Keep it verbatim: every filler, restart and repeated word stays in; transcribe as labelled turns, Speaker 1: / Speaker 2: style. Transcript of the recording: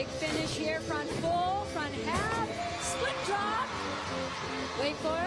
Speaker 1: Big finish here, front full, front half, split drop. Wait for